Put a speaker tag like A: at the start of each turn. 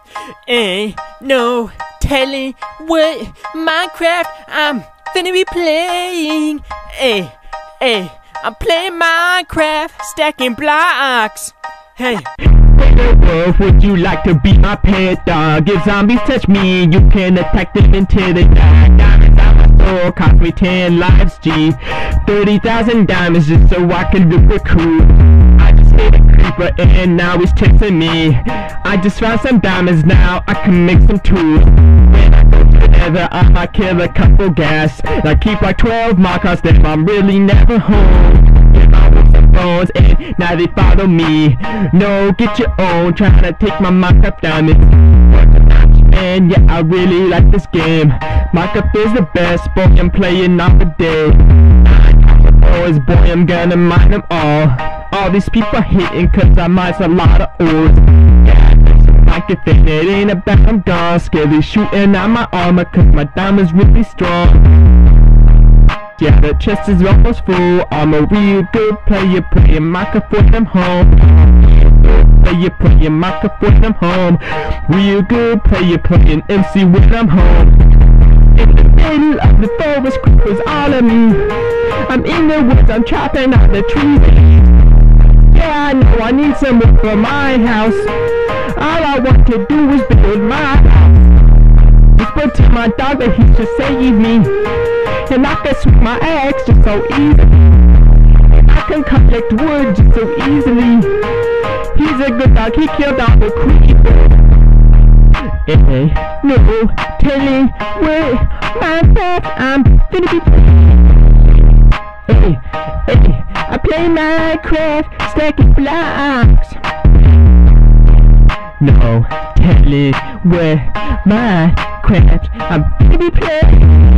A: Ain't no telling what Minecraft I'm finna be playing. I'm playing Minecraft, stacking blocks. Hey.
B: Wolf, would you like to be my pet dog? If zombies touch me, you can attack them until they die. Diamonds out my soul, cost me 10 lives, G. 30,000 diamonds just so I can look the cool. I just hit a creeper and now he's chasing me. I just found some diamonds, now I can make some tools. When I go to the nether, I might kill a couple gas. I keep like 12 markers, then I'm really never home. Phones and now they follow me. No, get your own, trying to take my Minecraft diamonds. And yeah, I really like this game. Minecraft is the best, boy, I'm playing all the day. Boys, boy, I'm gonna mine them all these people hating cause I mine a lot of ores. Yeah, Minecraft thing, it ain't about I'm gone. Scary shooting at my armor cause my diamond's really strong. Yeah, the chest is almost full. I'm a real good player, playing Minecraft when I'm home. Player playing Minecraft when I'm home. Real good player playing MC when I'm home. In the middle of the forest, creepers all of me. I'm in the woods, I'm chopping out the trees. Yeah, I know I need some wood for my house. All I want to do is build my house. Whisper to my dog that he should save me. And I can swing my axe just so easily. I can collect wood just so easily. He's a good dog, he killed all the creepers. Hey, no telling where Minecraft I'm finna be playing. Hey, I play Minecraft, stacking blocks. No telling where Minecraft I'm finna be playing.